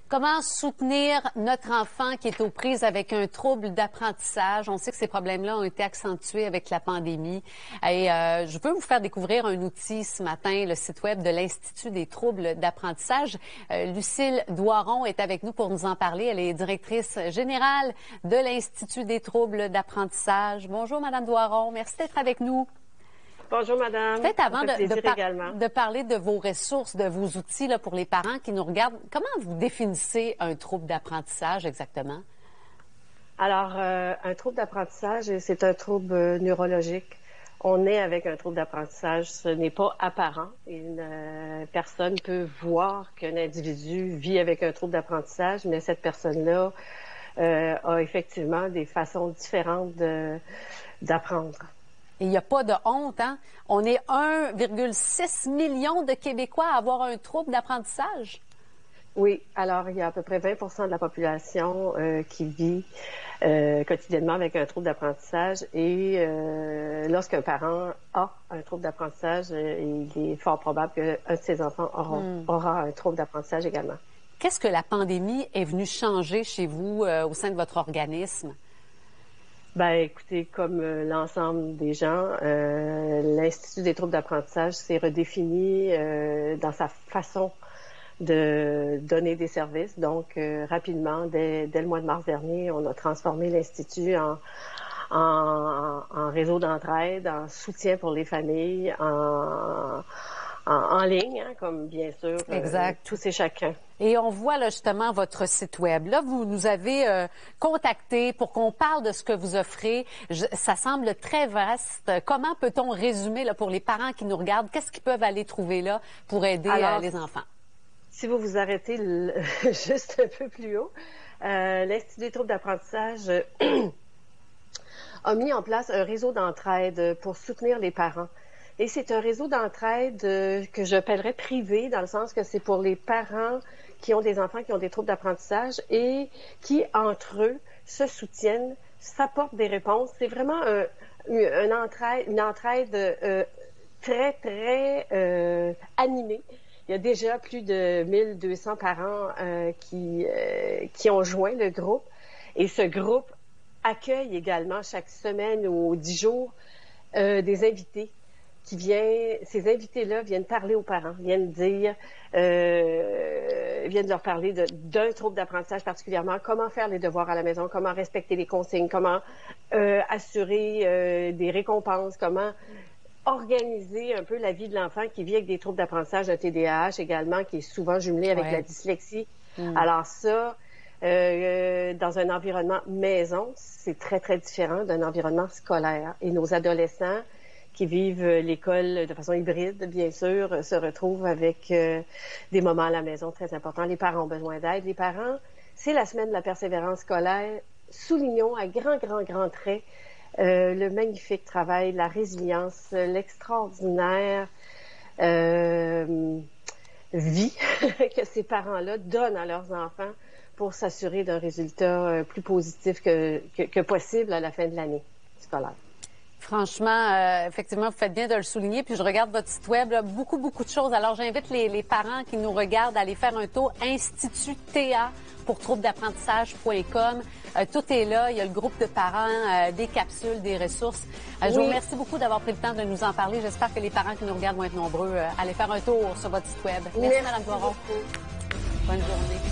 Comment soutenir notre enfant qui est aux prises avec un trouble d'apprentissage? On sait que ces problèmes-là ont été accentués avec la pandémie. Et je veux vous faire découvrir un outil ce matin, le site web de l'Institut des troubles d'apprentissage. Lucille Doiron est avec nous pour nous en parler. Elle est directrice générale de l'Institut des troubles d'apprentissage. Bonjour, Madame Doiron. Merci d'être avec nous. Bonjour, madame. Peut-être avant de parler de vos ressources, de vos outils là, pour les parents qui nous regardent, comment vous définissez un trouble d'apprentissage exactement? Alors, un trouble d'apprentissage, c'est un trouble neurologique. On est avec un trouble d'apprentissage, ce n'est pas apparent. Une personne peut voir qu'un individu vit avec un trouble d'apprentissage, mais cette personne-là a effectivement des façons différentes d'apprendre. Et il n'y a pas de honte, hein? On est 1,6 million de Québécois à avoir un trouble d'apprentissage. Oui, alors il y a à peu près 20 % de la population qui vit quotidiennement avec un trouble d'apprentissage et lorsqu'un parent a un trouble d'apprentissage, il est fort probable qu'un de ses enfants aura un trouble d'apprentissage également. Qu'est-ce que la pandémie est venue changer chez vous au sein de votre organisme? Ben, écoutez, comme l'ensemble des gens, l'Institut des troubles d'apprentissage s'est redéfini dans sa façon de donner des services. Donc, rapidement, dès le mois de mars dernier, on a transformé l'Institut en réseau d'entraide, en soutien pour les familles, en ligne, hein, comme bien sûr tous et chacun. Et on voit là justement votre site web. Là, vous nous avez contacté pour qu'on parle de ce que vous offrez. Ça semble très vaste. Comment peut-on résumer là, pour les parents qui nous regardent? Qu'est-ce qu'ils peuvent aller trouver là pour aider les enfants? Si vous vous arrêtez juste un peu plus haut, l'Institut des troubles d'apprentissage a mis en place un réseau d'entraide pour soutenir les parents. Et c'est un réseau d'entraide que j'appellerais privé, dans le sens que c'est pour les parents qui ont des enfants qui ont des troubles d'apprentissage et qui, entre eux, se soutiennent, s'apportent des réponses. C'est vraiment une entraide très, très animée. Il y a déjà plus de 1200 parents qui ont joint le groupe. Et ce groupe accueille également chaque semaine ou 10 jours des invités. Ces invités-là viennent parler aux parents, viennent leur parler d'un trouble d'apprentissage particulièrement, comment faire les devoirs à la maison, comment respecter les consignes, comment assurer des récompenses, comment organiser un peu la vie de l'enfant qui vit avec des troubles d'apprentissage, un TDAH également, qui est souvent jumelé avec la dyslexie. Alors ça, dans un environnement maison, c'est très, très différent d'un environnement scolaire. Et nos adolescents qui vivent l'école de façon hybride, bien sûr, se retrouvent avec des moments à la maison très importants. Les parents ont besoin d'aide. Les parents, c'est la semaine de la persévérance scolaire. Soulignons à grand trait le magnifique travail, la résilience, l'extraordinaire vie que ces parents-là donnent à leurs enfants pour s'assurer d'un résultat plus positif que possible à la fin de l'année scolaire. Franchement, effectivement, vous faites bien de le souligner. Puis je regarde votre site web, là, beaucoup de choses. Alors j'invite les parents qui nous regardent à aller faire un tour institutta pour troublesdapprentissage.com. Tout est là. Il y a le groupe de parents, des capsules, des ressources. Je vous remercie beaucoup d'avoir pris le temps de nous en parler. J'espère que les parents qui nous regardent vont être nombreux à aller faire un tour sur votre site web. Merci. Madame Doiron. Bonne journée.